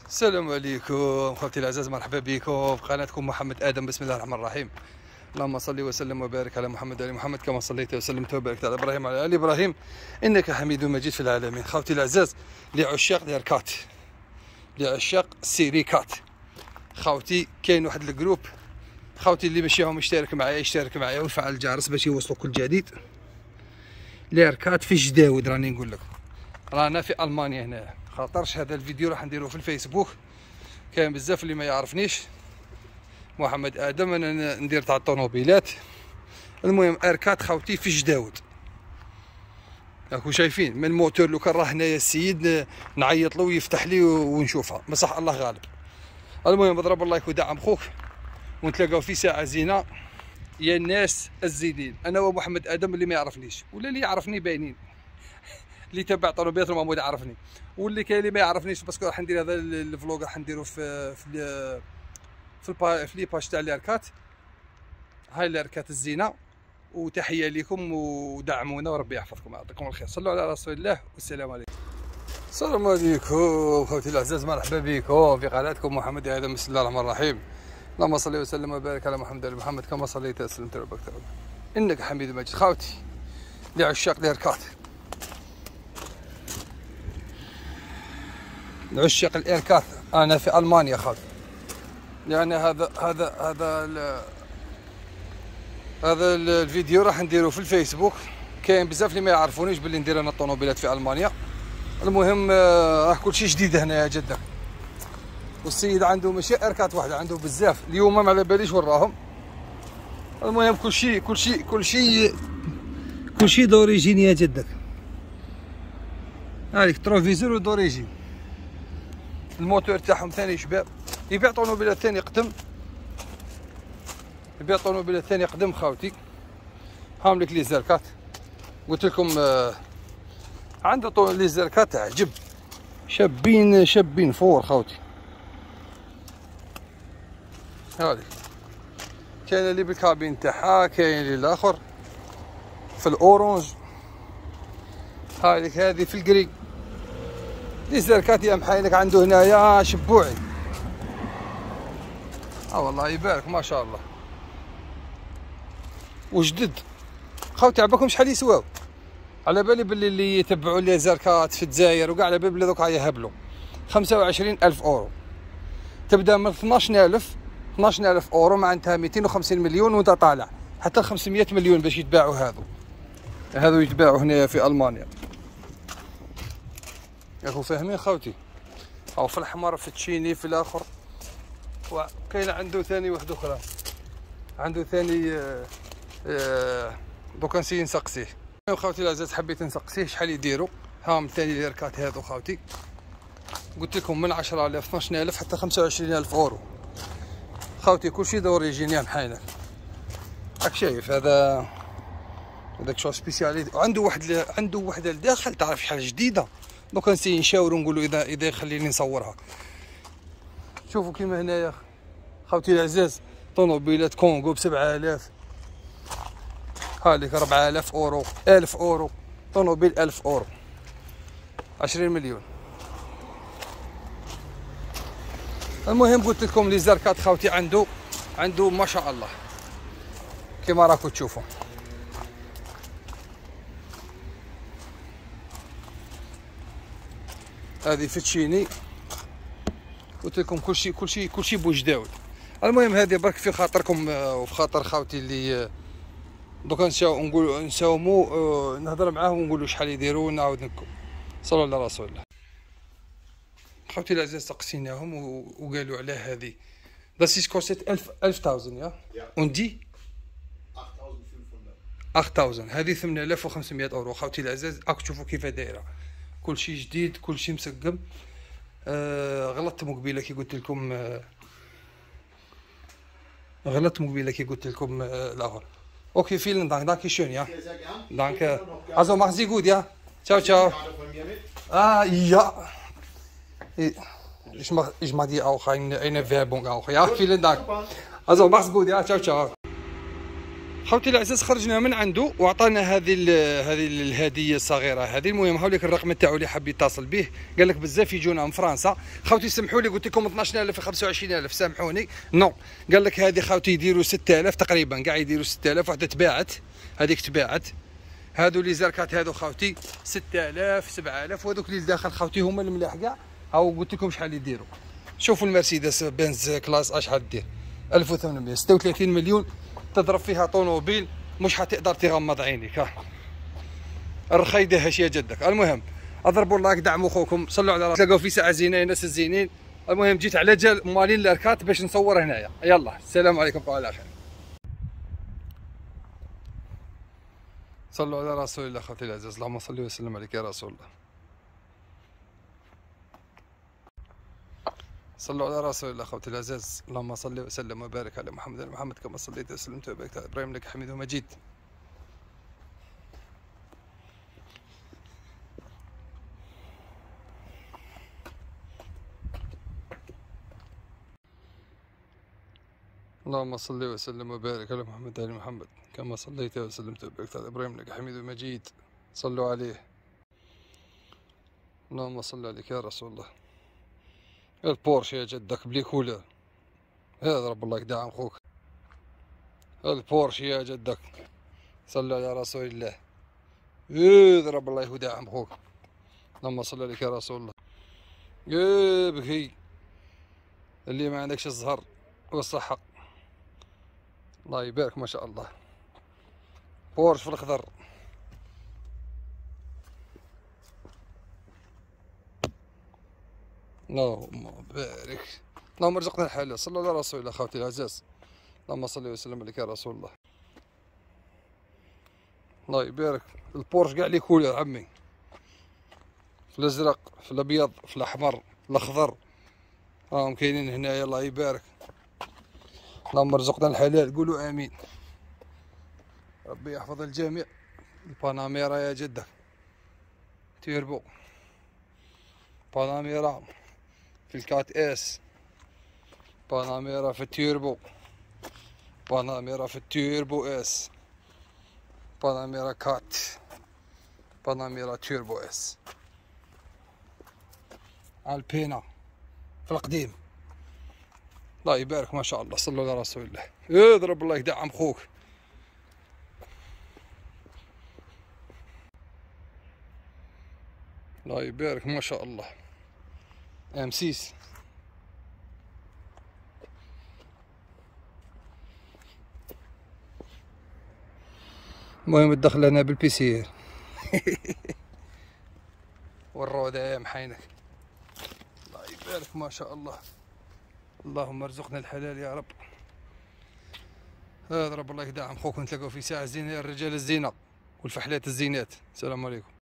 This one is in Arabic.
السلام عليكم خوتي العزاز، مرحبا بكم في قناتكم محمد ادم. بسم الله الرحمن الرحيم. اللهم صل وسلم وبارك على محمد وعلى محمد كما صليت وسلمت وباركت على ابراهيم وعلى ال ابراهيم انك حميد مجيد في العالمين. خوتي العزاز، لعشاق الاركات، لعشاق السيريكات، خوتي كاين واحد الجروب خوتي اللي ماشي هو يشترك معايا ويفعل الجرس باش يوصلوا كل جديد. الاركات في جداود، راني نقول لك رانا في المانيا هنا، خاطرش هذا الفيديو راح نديروه في الفيسبوك. كاين بزاف اللي ما يعرفنيش، محمد ادم، انا ندير تاع الطوموبيلات. المهم اركات خوتي في جداود، راكم شايفين من الموتور. لو كان راه هنايا السيد نعيط له ويفتح لي ونشوفها، بصح الله غالب. المهم اضرب الله ودعم خوك، ونتلاقاو في ساعه زينه يا الناس الزينين. انا ومحمد ادم اللي ما يعرفنيش ولا اللي يعرفني باينين، اللي تبع طوموبيلات محمود يعرفني، واللي كاين اللي ما يعرفنيش باسكو راح ندير هذا الفلوق راح نديرو في لي باج تاع الاركات. هاي الاركات الزينه، وتحيه لكم ودعمونا وربي يحفظكم ويعطيكم الخير. صلوا على رسول الله والسلام عليكم. السلام عليكم خوتي الاعزاء، مرحبا بكم في قناتكم محمد ادم. بسم الله الرحمن الرحيم. اللهم صل وسلم وبارك على محمد وعلى محمد كما صليت وسلمت وباركت انك حميد مجيد. خوتي لعشاق الاركات، عشاق الاركات، انا في المانيا خالد. يعني هذا الفيديو راح نديروه في الفيسبوك. كاين بزاف اللي ما يعرفونيش باللي ندير انا الطوموبيلات في المانيا. المهم راه كلشي جديد هنايا جدا، والسيد عنده ماشي اركات واحده، عنده بزاف. اليوم ما على باليش وراهم. المهم كلشي دوريجين يا جدك. هذيك تروفيزور دوريجين. الموتور تاعهم ثاني شباب. يبيع طوموبيلات ثاني قدم، يبيع طوموبيلات ثاني قدم خاوتي. هام لك لي زركات، قلت لكم عنده لي زركات عجب، شابين فور خاوتي. هذه كاين اللي بالكابين تاعها، كاين اللي الاخر في الاورانج، هذه في الجري. لي زركات يا محايلك عنده هنايا شبوعي. والله يبارك ما شاء الله، وجدد خوتي. عباكم شحال يسواو؟ على بالي باللي اللي يتبعوا لي زركات في الجزائر وكاع على بالي دوك يهبلوا. 25,000 اورو، تبدا من 12,000 اورو، معناتها 250 مليون وانت طالع حتى 500 مليون باش يتباعوا. هذو يتباعوا هنا في المانيا. راكم فاهمين خوتي؟ او في الاحمر، في التشيني، في الاخر. وكاين عنده ثاني واحد اخرى، عنده ثاني دوكا نسي نسقسيه. خوتي العزاز حبيت نسقسيه شحال يديروا. هاهم ثاني الاركات هذو خوتي، قلت لكم من 10,000 12,000 حتى 25,000 اورو خوتي. كلشي دوريجينيان محايلك. راك شايف هذاك شو سبيسياليتي. عنده وحده لداخل، تعرف شحال جديده. دوكا نسي نشاورو نقولوا اذا يخليني نصورها. شوفوا كيما هنايا خوتي العزاز طوموبيلات كونغو ب 7,000، هاليك 4,000 اورو، 1000 اورو، طوموبيل 1000 اورو، 20 مليون. المهم قلت لكم لي زركات خوتي عنده ما شاء الله كما راكم تشوفوا. هذه في تشيني، قلت لكم كلشي بوجداود. المهم هذه برك في خاطركم وفي خاطر خاوتي اللي دوكا نساومو نهضر معاهم ونقولوا شحال يديروا ونعاود لكم. صلوا على رسول الله. خوتي العزاز سقسيناهم وقالوا على هذه Das ist kostet 11.000 ja? Und die 8,500. هذه 8,500 اورو خوتي العزاز. راكم تشوفوا كيف دايره، كلشي جديد، كلشي مسقم. غلطت مقبيله كي قلت لكم الاخر. Okay, vielen Dank, danke schön, ja. Danke. Also machen Sie gut, ja. Ciao, ciao. Ja. Ich mache dir auch eine Werbung auch. Ja, vielen Dank. Also mach's gut, ja. Ciao, ciao. خوتي العزاز خرجنا من عنده وعطانا هذه الهديه الصغيره هذه. المهم هاوليك الرقم تاعو اللي حاب يتصل به، قال لك بزاف يجونا من فرنسا. خوتي سمحوا لي، قلت لكم 12000 25000 سامحوني. نو، قال لك هذه خوتي يديروا 6000 تقريبا، كاع يديروا 6000. وحده تباعت، هذيك تباعت. هادو لي زركات هادو خوتي 6000 7000، وهذوك اللي داخل خوتي هما الملاح كاع. هاو قلت لكم شحال يديروا. شوفوا المرسيدس بنز كلاس شحال دير، 1800 36 مليون. تضرب فيها طوموبيل مش حتقدر تغمض عينيك. ها الرخيده هاش يا جدك. المهم اضربوا لايك، دعموا خوكم، صلوا على راسكم، تلاقوا في ساعه زينه ناس الزينين. المهم جيت على جال مالين الاركات باش نصور هنايا. يلا السلام عليكم وعلى خير. صلوا على رسول الله. اخوتي العزاز، اللهم صل وسلم عليك يا رسول الله. صلوا على رسول الله. اخوتي العزاز، اللهم صل وسلم وبارك على محمد كما صليت وسلمت وباركت على ابراهيم انك حميد مجيد. اللهم صل وسلم وبارك على محمد كما صليت وسلمت وباركت على ابراهيم انك حميد مجيد. صلوا عليه. اللهم صل عليك يا رسول الله. البورش يا جدك بلي كولر، هذا رب الله يدعم خوك. البورش يا جدك، صلوا على رسول الله. هذا رب الله يدعم خوك. اللهم صل عليك يا رسول الله. بكي اللي ما عندكش الزهر والصحة، الله يبارك ما شاء الله. بورش في الخضر. اللهم بارك، اللهم ارزقنا الحلال. صلوا على رسول الله. خوتي العزاز، اللهم صل وسلم عليك يا رسول الله. الله يبارك. البورش كاع لي كولر عمي، في الازرق، في الابيض، في الاحمر، في الاخضر، راهم كاينين هنايا. الله يبارك. اللهم ارزقنا الحلال، قولوا امين. ربي يحفظ الجميع. الباناميرا يا جدك تيربو، باناميرا في الكات اس، باناميرا في التيربو، باناميرا في التيربو اس، باناميرا كات، باناميرا تيربو اس، البينا في القديم. الله يبارك ما شاء الله. صلوا على رسول الله. اضرب الله يدعم خوك. الله يبارك ما شاء الله. M6 المهم تدخل هنا بالبيسير والروضة يا محينك. الله يبارك ما شاء الله. اللهم ارزقنا الحلال يا رب. هذا رب الله يدعم خوكم. نتلاقوا في ساعة زينة، الرجال الزينة والفحلات الزينات. السلام عليكم.